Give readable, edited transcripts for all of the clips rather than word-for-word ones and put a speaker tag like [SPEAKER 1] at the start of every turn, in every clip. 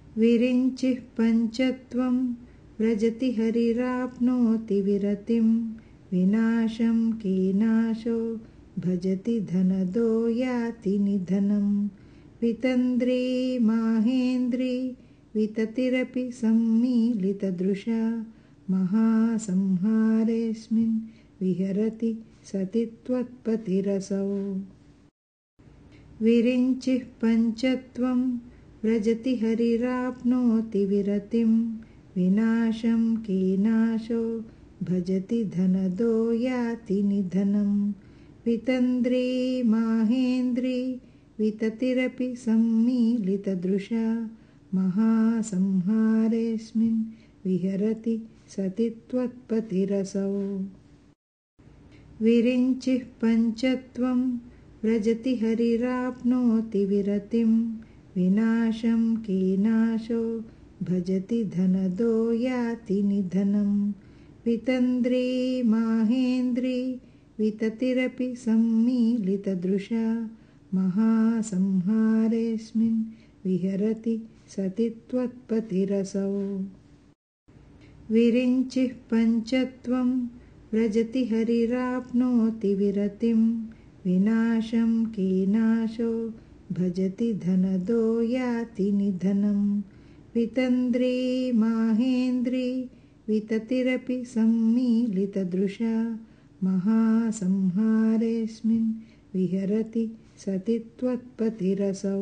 [SPEAKER 1] विरिञ्चिः पञ्चत्वं व्रजति हरिराप्नोति विरतिं विनाशं कीनाशो भजति धनदो याति निधनं वितन्द्री माहेन्द्री विततिरपि सम्मीलितदृशा महासंहारेऽस्मिन् विहरति सति त्वत्पतिरसौ विरिञ्चिः पञ्चत्वं व्रजति हरिराप्नोति विरतिं विनाशं कीनाशो भजति धनदो याति निधनं वितन्द्री माहेन्द्री विततिरपि सम्मीलितदृशा महासंहारेऽस्मिन् विहरति सति त्वत्पतिरसौ विरिञ्चिः पञ्चत्वं व्रजति हरिराप्नोति विरतिं विनाशं कीनाशो भजति धनदो याति निधनं वितन्द्री माहेन्द्री विततिरपि सम्मीलितदृशा महासंहारेऽस्मिन् विहरति सति त्वत्पतिरसौ विरिञ्चिः पञ्चत्वं व्रजति हरिराप्नोति विरतिं विनाशं कीनाशो भजति धनदो याति निधनं वितन्द्री माहेन्द्री विततिरपि सम्मीलितदृशा महासंहारेऽस्मिन् विहरति सति त्वत्पतिरसौ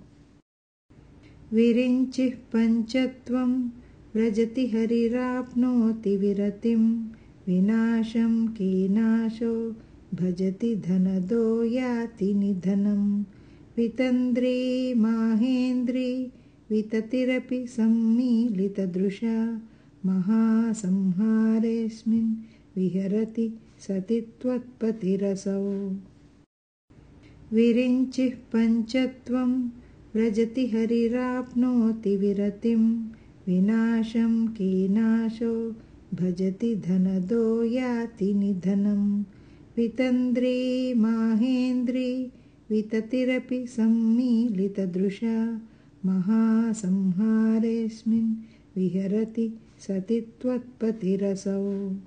[SPEAKER 1] विरिञ्चिः पञ्चत्वं व्रजति हरिराप्नोति विरतिं विनाशं कीनाशो भजति धनदो याति निधनं वितन्द्री माहेन्द्री विततिरपि सम्मीलितदृशा महासंहारेऽस्मिन् विहरति सति त्वत्पतिरसौ विरिञ्चिः पञ्चत्वं व्रजति हरिराप्नोति विरतिं विनाशं कीनाशो भजति धनदो याति निधनं वितन्द्री माहेन्द्री विततिरपि सम्मीलितदृशा महासंहारेऽस्मिन् विहरति सति त्वत्पतिरसौ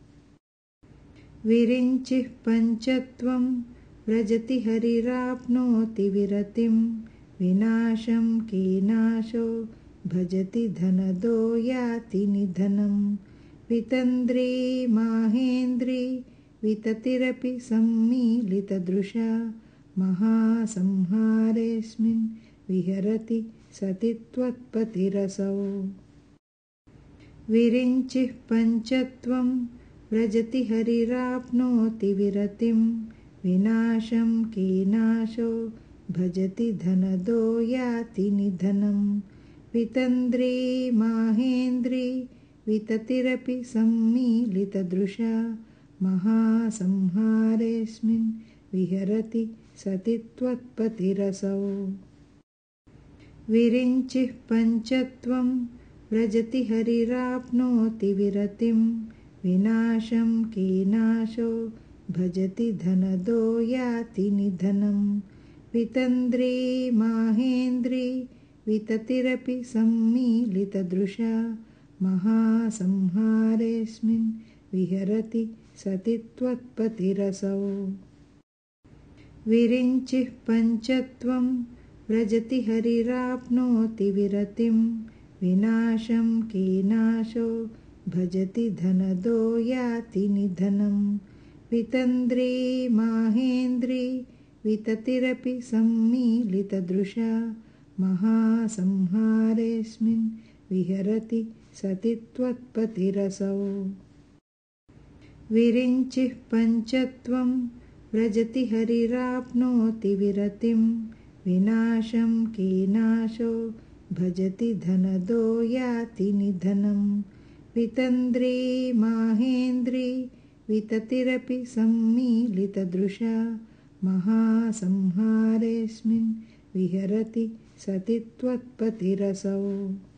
[SPEAKER 1] विरिञ्चिः पञ्चत्वं व्रजति हरिराप्नोति विरतिं विनाशं कीनाशो भजति धनदो याति निधनं वितन्द्री माहेन्द्री विततिरपि सम्मीलितदृशा महासंहारेऽस्मिन् विहरति सति त्वत्पतिरसौ विरिञ्चिः पञ्चत्वं व्रजति हरिराप्नोति विरतिं विनाशं कीनाशो भजति धनदो याति निधनं वितन्द्री माहेन्द्री विततिरपि सम्मीलितदृशा महासंहारेऽस्मिन् विहरति सति त्वत्पतिरसौ विरिञ्चिः पञ्चत्वं व्रजति हरिराप्नोति विरतिं विनाशं कीनाशो भजति धनदो याति निधनं वितन्द्री माहेन्द्री विततिरपि सम्मीलितदृशा महासंहारेऽस्मिन् विहरति सति त्वत्पतिरसौ विरिञ्चिः पञ्चत्वं व्रजति हरिराप्नोति विरतिं विनाशं कीनाशो भजति धनदो याति निधनं वितन्द्री माहेन्द्री विततिरपि सम्मीलितदृशा महासंहारेऽस्मिन् विहरति सति त्वत्पतिरसौ विरिञ्चिः पञ्चत्वं व्रजति हरिराप्नोति विरतिं विनाशं कीनाशो भजति धनदो याति निधनं वितन्द्री माहेन्द्री विततिरपि सम्मीलितदृशा महासंहारेऽस्मिन् विहरति सति त्वत्पतिरसौ।